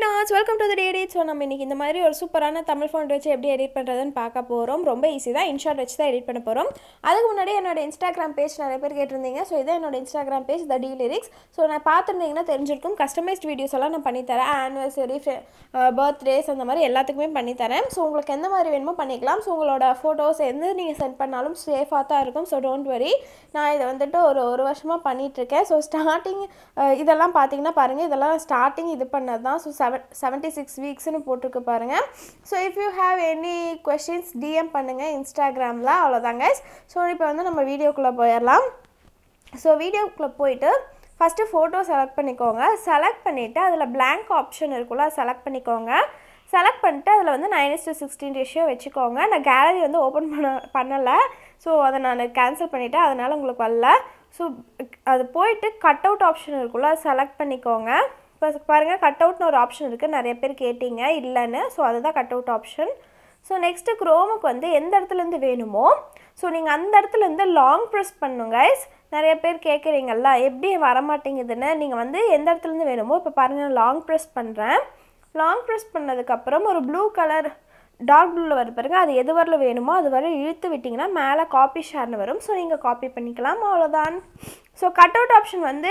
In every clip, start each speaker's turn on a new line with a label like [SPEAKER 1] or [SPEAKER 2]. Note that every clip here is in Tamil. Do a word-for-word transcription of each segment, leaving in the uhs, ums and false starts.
[SPEAKER 1] Inshot, welcome to the day edit. So நம்ம இன்னைக்கு இந்த மாதிரி ஒரு சூப்பரான தமிழ் font வச்சு எப்படி எடிட் பண்றதுன்னு பார்க்க போறோம். ரொம்ப ஈஸி தான். Inshot வச்சு தான் எடிட் பண்ண போறோம். அதுக்கு முன்னாடி என்னோட Instagram பேஜ் நிறைய பேர் கேட்டிருந்தீங்க. சோ இத என்னோட Instagram page the D lyrics. So நான் பார்த்திருந்தீங்கன்னா தெரிஞ்சிருக்கும். கஸ்டமைஸ்ட் வீடியோஸ் எல்லாம் நான் பண்ணி தரேன். anniversary, birthdays அந்த மாதிரி எல்லாத்துக்குமே பண்ணி தரேன். சோ உங்களுக்கு எந்த மாதிரி வேணுமோ பண்ணிக்கலாம். சோ உங்களோட photos எந்த நீங்க சென்ட் பண்ணாலும் சேஃபா தான் இருக்கும். So don't worry. நான் இத வந்துட்டு ஒரு ஒரு வருஷமா பண்ணிட்டு இருக்கேன். சோ ஸ்டார்டிங் இதெல்லாம் பாத்தீங்கன்னா பாருங்க இதெல்லாம் ஸ்டார்டிங் இது பண்ணது தான். So seventy-six weeks னு போட்டுருக்கு பாருங்க. So if you have any questions D M பண்ணுங்க Instagramல அவ்வளவுதான் guys. So இப்போ வந்து நம்ம வீடியோக்குள்ள போயிரலாம். So வீடியோக்குள்ள போய்ட்டு first photo select பண்ணிக்கோங்க. select பண்ணிட்டு அதுல blank option இருக்குல select பண்ணிக்கோங்க. select பண்ணிட்டு அதுல வந்து nine is to sixteen ratio வெச்சுக்கோங்க. நான் gallery வந்து ஓபன் பண்ண பண்ணல. So அத நான் கேன்சல் பண்ணிட்டேன். அதனால உங்களுக்கு வரல. So அது போய்ட்டு கட் அவுட் ஆப்ஷன் இருக்குல செலக்ட் பண்ணிக்கோங்க. இப்போ பாருங்க கட் அவுட்னு ஒரு ஆப்ஷன் இருக்கு. நிறைய பேர் கேட்டிங்க இல்லன்னு. சோ அதுதான் cut out option. So next குரோமுக்கு வந்து எந்த இடத்துல இருந்து வேணுமோ சோ நீங்க அந்த இடத்துல இருந்து லாங் பிரஸ் பண்ணுங்க गाइस. நிறைய பேர் கேக்குறீங்கல்ல எப்படி வர மாட்டேங்குதுன்னு. நீங்க வந்து எந்த இடத்துல இருந்து வேணுமோ இப்போ பாருங்க லாங் பிரஸ் பண்றேன். லாங் பிரஸ் பண்ணதுக்கு அப்புறம் ஒரு ப்ளூ கலர் டார்க் ப்ளூல வர பாருங்க. அது எது வரல வேணுமோ அது வரை இழுத்து விட்டீங்கன்னா மேலே காப்பி ஷேர்னு வரும். சோ நீங்க காப்பி பண்ணிக்கலாம் அவ்வளவுதான். சோ கட் அவுட் ஆப்ஷன் வந்து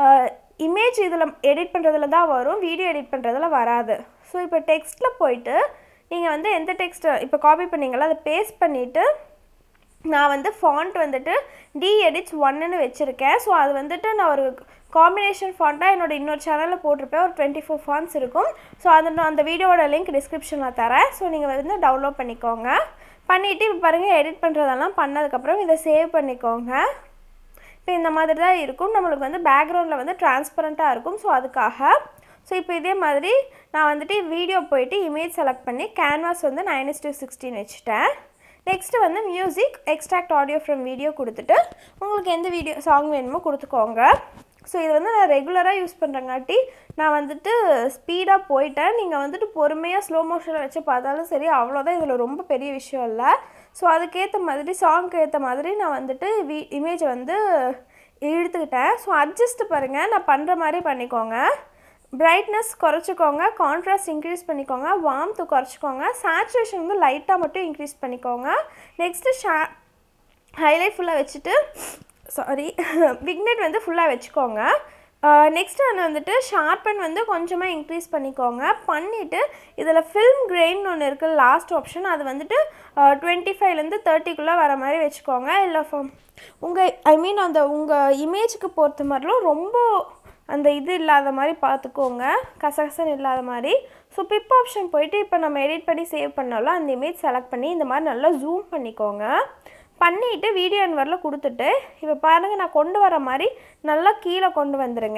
[SPEAKER 1] இமேஜ் இதல எடிட் பண்றதுல தான் வரும். வீடியோ எடிட் பண்றதுல வராது. சோ இப்போ டெக்ஸ்ட்ல போய்ட்டு நீங்க வந்து எந்த டெக்ஸ்ட் இப்போ காப்பி பண்ணீங்களோ அதை பேஸ்ட் பண்ணிட்டு நான் வந்து font வந்துட்டு D edits one ன்னு வெச்சிருக்கேன். சோ அது வந்துட்டு நான் ஒரு காம்பினேஷன் ஃபாண்டா என்னோட இன்னொரு சேனல்ல போட்டுருப்பேன். ஒரு twenty-four fonts இருக்கும். சோ அந்த அந்த வீடியோவோட லிங்க் டிஸ்கிரிப்ஷன்ல தரேன். சோ நீங்க வந்து டவுன்லோட் பண்ணிக்கோங்க. பண்ணிட்டு இப்போ பாருங்க எடிட் பண்றதெல்லாம் பண்ணதுக்கு அப்புறம் இத சேவ் பண்ணிக்கோங்க. இப்போ இந்த மாதிரி தான் இருக்கும். நமக்கு வந்து பேக்ரவுண்ட்ல வந்து ட்ரான்ஸ்பரண்டா இருக்கும். சோ அதுக்காக சோ இப்போ இதே மாதிரி நான் வந்துட்டு வீடியோ போய்ட்டு இமேஜ் செலக்ட் பண்ணி கேன்வாஸ் வந்து nine is to sixteen வெச்சிட்டேன். நெக்ஸ்ட் வந்து music extract audio from video கொடுத்துட்டு உங்களுக்கு எந்த வீடியோ சாங் வேணுமோ கொடுத்துக்கோங்க. ஸோ இது வந்து நான் ரெகுலராக யூஸ் பண்ணுறங்காட்டி நான் வந்துட்டு ஸ்பீடாக போயிட்டேன். நீங்கள் வந்துட்டு பொறுமையாக ஸ்லோ மோஷனில் வச்சு பார்த்தாலும் சரி அவ்வளோதான். இதில் ரொம்ப பெரிய விஷயம் இல்லை. ஸோ அதுக்கேற்ற மாதிரி சாங்க்கு ஏற்ற மாதிரி நான் வந்துட்டு வி இமேஜை வந்து இழுத்துக்கிட்டேன். ஸோ அட்ஜஸ்ட் பாருங்கள் நான் பண்ணுற மாதிரி பண்ணிக்கோங்க. பிரைட்னஸ் குறைச்சிக்கோங்க. கான்ட்ராஸ்ட் இன்க்ரீஸ் பண்ணிக்கோங்க. வார்ம்த் குறைச்சிக்கோங்க. சேச்சுரேஷன் வந்து லைட்டாக மட்டும் இன்க்ரீஸ் பண்ணிக்கோங்க. நெக்ஸ்ட்டு ஷா ஹைலைட் ஃபுல்லாக வச்சுட்டு சாரி விக்னெட் வந்து ஃபுல்லாக வச்சுக்கோங்க. நெக்ஸ்ட்டு வந்து வந்துட்டு ஷார்பன் வந்து கொஞ்சமாக இன்க்ரீஸ் பண்ணிக்கோங்க. பண்ணிவிட்டு இதில் ஃபில்ம் கிரெயின் ஒன்று இருக்குது லாஸ்ட் ஆப்ஷன். அது வந்துட்டு டுவெண்ட்டி ஃபைவ்லேருந்து தேர்ட்டிக்குள்ளே வர மாதிரி வச்சுக்கோங்க. இல்லை உங்கள் ஐ மீன் அந்த உங்கள் இமேஜுக்கு பொறுத்த மாதிரிலும் ரொம்ப அந்த இது இல்லாத மாதிரி பார்த்துக்கோங்க. கசகசன் இல்லாத மாதிரி. ஸோ பிப் ஆப்ஷன் போய்ட்டு இப்போ நம்ம எடிட் பண்ணி சேவ் பண்ணாலும் அந்த இமேஜ் செலக்ட் பண்ணி இந்த மாதிரி நல்லா ஜூம் பண்ணிக்கோங்க. பண்ணிவிட்டு வீடியோ என்வரில் கொடுத்துட்டு இப்போ பாருங்கள் நான் கொண்டு வர மாதிரி நல்லா கீழே கொண்டு வந்துடுங்க.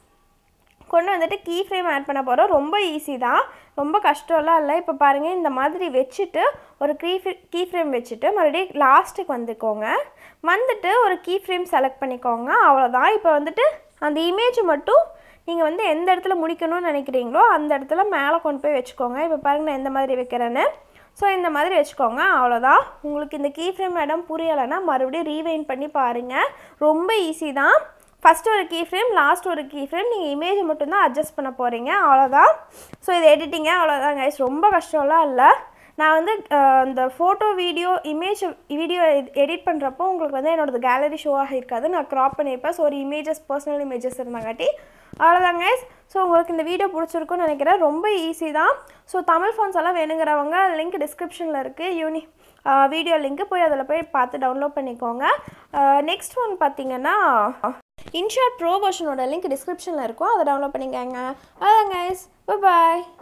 [SPEAKER 1] கொண்டு வந்துட்டு கீ ஃப்ரேம் ஆட் பண்ண போகிறோம். ரொம்ப ஈஸி தான். ரொம்ப கஷ்டம்லாம் இல்லை. இப்போ பாருங்கள் இந்த மாதிரி வச்சுட்டு ஒரு கீ கீ ஃப்ரேம் வச்சுட்டு மறுபடியும் லாஸ்ட்டுக்கு வந்துக்கோங்க. வந்துட்டு ஒரு கீ ஃப்ரேம் செலக்ட் பண்ணிக்கோங்க. அவ்வளோதான். இப்போ வந்துட்டு அந்த இமேஜ் மட்டும் நீங்கள் வந்து எந்த இடத்துல முடிக்கணும்னு நினைக்கிறீங்களோ அந்த இடத்துல மேலே கொண்டு போய் வச்சுக்கோங்க. இப்போ பாருங்கள் நான் எந்த மாதிரி வைக்கிறேன்னு. ஸோ இந்த மாதிரி வச்சுக்கோங்க. அவ்வளோதான். உங்களுக்கு இந்த கீ ஃப்ரேம் இடம் புரியலைன்னா மறுபடியும் ரீவைண்ட் பண்ணி பாருங்கள். ரொம்ப ஈஸி தான். ஃபஸ்ட்டு ஒரு கீ ஃப்ரேம் லாஸ்ட் ஒரு கீ ஃப்ரேம் நீங்கள் இமேஜ் மட்டும்தான் அட்ஜஸ்ட் பண்ண போகிறீங்க. அவ்வளோதான். ஸோ இது எடிட்டிங்க அவ்வளோதான் கைஸ். ரொம்ப கஷ்டம்லாம் இல்லை. நான் வந்து இந்த photo video image video edit பண்ணுறப்போ உங்களுக்கு வந்து என்னோடது கேலரி ஷோவாக இருக்காது. நான் க்ராப் பண்ணியிருப்பேன். ஸோ ஒரு இமேஜஸ் பர்சனல் இமேஜஸ் இருந்தாங்காட்டி அவ்வளோதாங்க கைஸ். ஸோ உங்களுக்கு இந்த வீடியோ பிடிச்சிருக்குன்னு நினைக்கிறேன். ரொம்ப ஈஸி தான். ஸோ தமிழ் ஃபான்ஸ் எல்லாம் வேணுங்கிறவங்க லிங்க் டிஸ்கிரிப்ஷனில் இருக்குது. யூனி வீடியோ லிங்க்கு போய் அதில் போய் பார்த்து டவுன்லோட் பண்ணிக்கோங்க. நெக்ஸ்ட் ஒன் பார்த்தீங்கன்னா இன்ஷாட் ப்ரோ வெர்ஷனோட லிங்க் டிஸ்கிரிப்ஷனில் இருக்கும். அதை டவுன்லோட் பண்ணிக்கோங்க. அதான் கைஸ். Bye bye.